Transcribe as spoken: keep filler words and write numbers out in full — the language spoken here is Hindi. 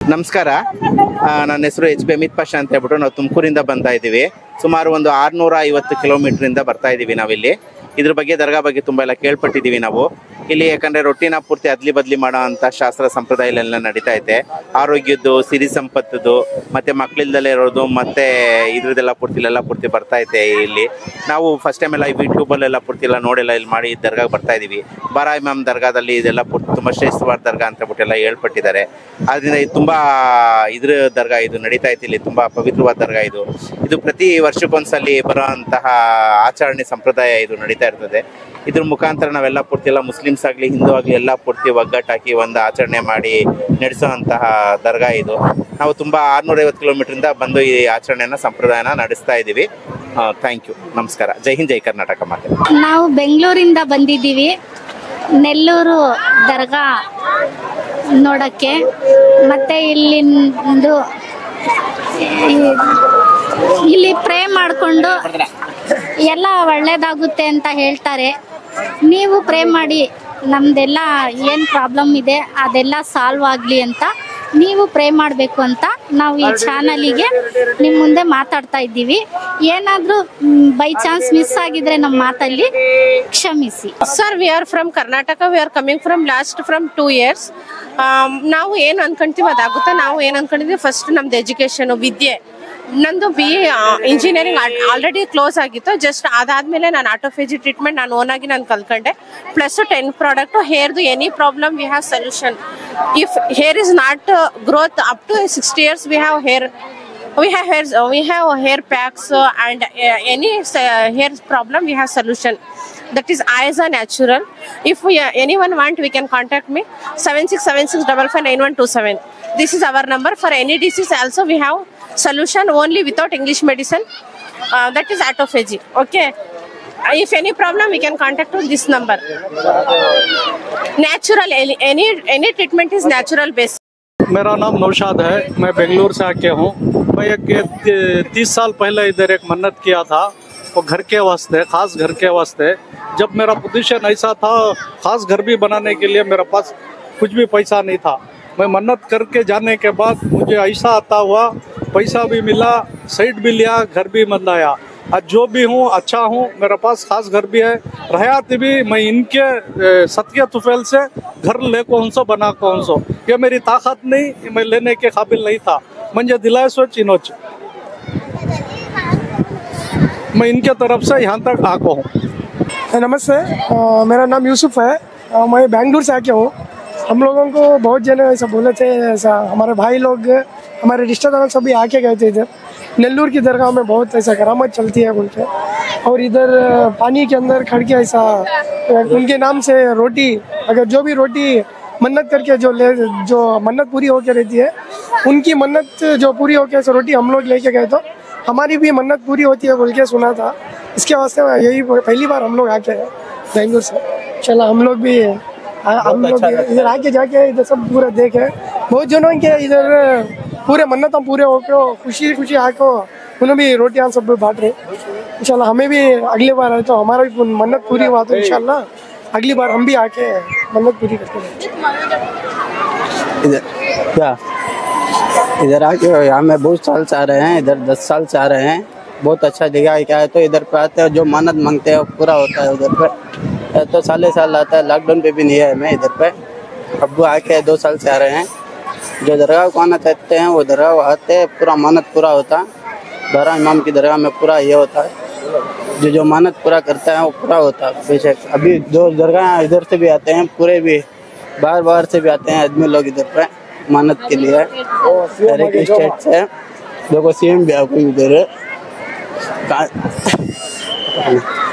ನಮಸ್ಕಾರ, ನನ್ನ ಹೆಸರು ಎಚ್ ಬಿ ಅಮಿತ್ ಪಾಷಾ ಅಂತ ಹೇಳ್ಬಿಟ್ಟು ನಾವು ತುಮಕೂರಿಂದ ಬರ್ತಾ ಇದ್ದೀವಿ. ಸುಮಾರು ಒಂದು ಆರುನೂರ ಐವತ್ತು ಕಿಲೋಮೀಟ್ರಿಂದ ಬರ್ತಾ ಇದ್ದೀವಿ ನಾವಿಲ್ಲಿ. ಇದ್ರ ಬಗ್ಗೆ ದರ್ಗಾ ಬಗ್ಗೆ ತುಂಬ ಎಲ್ಲ ಕೇಳ್ಪಟ್ಟಿದ್ದೀವಿ ನಾವು ಇಲ್ಲಿ. ಯಾಕಂದರೆ ರೊಟ್ಟಿನ ಪೂರ್ತಿ ಅದ್ಲಿ ಬದಲಿ ಮಾಡೋ ಅಂಥ ಶಾಸ್ತ್ರ ಸಂಪ್ರದಾಯಗಳೆಲ್ಲ ನಡೀತಾ ಇದೆ. ಆರೋಗ್ಯದ್ದು, ಸಿರಿ ಸಂಪತ್ತದು, ಮತ್ತು ಮಕ್ಕಳಿಲ್ದಲ್ಲೇ ಇರೋದು, ಮತ್ತು ಇದ್ರದ್ದೆಲ್ಲ ಪೂರ್ತಿ ಇಲ್ಲೆಲ್ಲ ಪೂರ್ತಿ ಬರ್ತಾ ಇದೆ ಇಲ್ಲಿ. ನಾವು ಫಸ್ಟ್ ಟೈಮ್ ಎಲ್ಲ ಯೂಟ್ಯೂಬಲ್ಲೆಲ್ಲ ಪೂರ್ತಿ ಎಲ್ಲ ನೋಡೆಲ್ಲ ಇಲ್ಲಿ ಮಾಡಿ ದರ್ಗಾಗೆ ಬರ್ತಾ ಇದ್ದೀವಿ. ಬಾರಾ ಇಮಾಮ್ ದರ್ಗಾದಲ್ಲಿ ಇದೆಲ್ಲ ಪೂರ್ತಿ ತುಂಬ ಶ್ರೇಷ್ಠವಾದ ದರ್ಗಾ ಅಂತ ಹೇಳ್ಬಿಟ್ಟು ಎಲ್ಲ ಹೇಳ್ಪಟ್ಟಿದ್ದಾರೆ. ಆದ್ದರಿಂದ ಇದು ತುಂಬ ಇದ್ರ ದರ್ಗಾ ಇದು ನಡೀತಾ ಇತ್ತು ಇಲ್ಲಿ. ತುಂಬ ಪವಿತ್ರವಾದ ದರ್ಗಾ ಇದು. ಇದು ಪ್ರತಿ ವರ್ಷಕ್ಕೊಂದ್ಸಲಿ ಬರೋ ಅಂತಹ ಆಚರಣೆ ಸಂಪ್ರದಾಯ ಇದು ನಡೀತಾ ಇರ್ತದೆ. ಇದ್ರ ಮುಖಾಂತರ ನಾವೆಲ್ಲ ಪೂರ್ತಿ ಎಲ್ಲ ಮುಸ್ಲಿಮ್ಸ್ ಆಗಲಿ ಹಿಂದೂ ಆಗಲಿ ಎಲ್ಲ ಪೂರ್ತಿ ಒಗ್ಗಟ್ಟಾಕಿ ಒಂದು ಆಚರಣೆ ಮಾಡಿ ನಡೆಸುವಂತಹ ದರ್ಗಾ ಇದು. ನಾವು ತುಂಬ ಆರುನೂರೈವತ್ತು ಕಿಲೋಮೀಟ್ರಿಂದ ಬಂದು ಈ ಆಚರಣೆನ ಸಂಪ್ರದಾಯನ ನಡೆಸ್ತಾ ಇದ್ದೀವಿ. ಥ್ಯಾಂಕ್ ಯು, ನಮಸ್ಕಾರ. ಜೈ ಹಿಂದ್, ಜೈ ಕರ್ನಾಟಕ ಮಾತೆ. ನಾವು ಬೆಂಗಳೂರಿಂದ ಬಂದಿದ್ದೀವಿ ನೆಲ್ಲೂರು ದರ್ಗಾ ನೋಡೋಕ್ಕೆ. ಮತ್ತು ಇಲ್ಲಿಂದು ಇಲ್ಲಿ ಪ್ರೇ ಮಾಡಿಕೊಂಡು ಎಲ್ಲ ಒಳ್ಳೇದಾಗುತ್ತೆ ಅಂತ ಹೇಳ್ತಾರೆ. ನೀವು ಪ್ರೇ ಮಾಡಿ ನಮ್ಮದೆಲ್ಲ ಏನು ಪ್ರಾಬ್ಲಮ್ ಇದೆ ಅದೆಲ್ಲ ಸಾಲ್ವ್ ಆಗಲಿ ಅಂತ ನೀವು ಪ್ರೇ ಮಾಡಬೇಕು ಅಂತ ನಾವು ಈ ಚಾನಲಿಗೆ ನಿಮ್ಮ ಮುಂದೆ ಮಾತಾಡ್ತಾ ಇದ್ದೀವಿ. ಏನಾದರೂ ಬೈ ಚಾನ್ಸ್ ಮಿಸ್ ಆಗಿದ್ರೆ ನಮ್ಮ ಮಾತಲ್ಲಿ ಕ್ಷಮಿಸಿ. Sir, we are from Karnataka. We are coming from last from two years. ನಾವು ಏನು ಅನ್ಕೊಂತೀವಿ ಅದಾಗುತ್ತೆ. ನಾವು ಏನು ಅನ್ಕೊಂಡಿದ್ದೀವಿ, ಫಸ್ಟ್ ನಮ್ದು ಎಜುಕೇಷನು, ವಿದ್ಯೆ. ನಂದು B A engineering already close ಆಗಿತ್ತು. ಜಸ್ಟ್ ಅದಾದಮೇಲೆ ನಾನು ಆಟೋಫೇಜಿ ಟ್ರೀಟ್ಮೆಂಟ್ ನಾನು ಓನಾಗಿ ನಾನು ಕಲ್ತ್ಕೊಂಡೆ. ಪ್ಲಸ್ ಟೆನ್ ಪ್ರಾಡಕ್ಟು ಹೇರ್ದು any problem we have solution. If hair is not growth up to sixty years we have hair we have hairs uh, we have hair packs uh, and uh, any uh, hair problem we have solution. That is Ayza Natural. If we, uh, anyone want, we can contact me seven six seven six five five nine one two seven. This is our number. For any disease also we have solution only without English medicine. Uh, that is autophagy. Okay. Uh, if any problem we can contact to this number. Natural, any any treatment is natural based. मेरा नाम नौशाद है, मैं बेंगलुरु से आके हूँ। मैं एक तीस साल पहले इधर एक मन्नत किया था, वो घर के वास्ते, ख़ास घर के वास्ते। जब मेरा पोजीशन ऐसा था, ख़ास घर भी बनाने के लिए मेरे पास कुछ भी पैसा नहीं था। मैं मन्नत करके जाने के बाद मुझे ऐसा आता हुआ, पैसा भी मिला, साइट भी लिया, घर भी बनाया। आज जो भी हूँ अच्छा हूँ, मेरे पास खास घर भी है। रहयात भी मैं इनके सत्य तुफेल से घर ले कौन सो बना कौन सो, ये मेरी ताकत नहीं, मैं लेने के काबिल नहीं था। मुझे दिलाए सोच इनोच, मैं इनके तरफ से यहाँ तक आको हूँ। नमस्ते, मेरा नाम यूसुफ है, मैं बेंगलुरु से आके हूँ। हम लोगों को बहुत जने ऐसा बोले थे, ऐसा हमारे भाई लोग, हमारे रिश्तेदार सभी आके गए थे इधर नेल्लूर की दरगाह में। बहुत ऐसा करामत चलती है उनके, और इधर पानी के अंदर खड़ के ऐसा उनके नाम से रोटी, अगर जो भी रोटी मन्नत करके जो ले जो मन्नत पूरी होके रहती है, उनकी मन्नत जो पूरी होके ऐसा रोटी हम लोग लेके गए तो हमारी भी मन्नत पूरी होती है बोल के सुना था। इसके वास्ते यही पहली बार हम लोग आके हैं बेंगलुरु से। चला हम लोग भी हम लोग इधर आके जाके इधर सब पूरा देखे। बहुत जनों के इधर पूरे मन्नत पूरे होके खुशी खुशी आको उन्हें भी रोटियां सब बांट रहे। इंशाल्लाह हमें भी अगली बार आए तो हमारा भी मन्नत पूरी हुआ तो इंशाल्लाह अगली बार हम भी आके मन्नत पूरी करते हैं। इधर क्या इधर आके यहाँ में बहुत साल से आ रहे हैं, इधर दस साल से आ रहे हैं। बहुत अच्छा जगह है। क्या है तो इधर पे आते हैं, जो मन्नत मांगते हैं पूरा होता है उधर पे। तो साले साल आता है, लॉकडाउन पे भी नहीं है मैं इधर पे। अब्बू आके दो साल से आ रहे हैं। जो दरगाह को आना चाहते हैं वो दरगाह आते हैं, पूरा मानत पूरा होता है। बारा इमाम की दरगाह में पूरा ये होता है, जो जो मानत पूरा करता है वो पूरा होता है। बेशक अभी दो दरगाह इधर से भी आते हैं, पूरे भी बाहर बाहर से भी आते हैं आदमी लोग इधर पे मानत के लिए। हर एक स्टेट से देखो, सीएम भी आपको इधर है।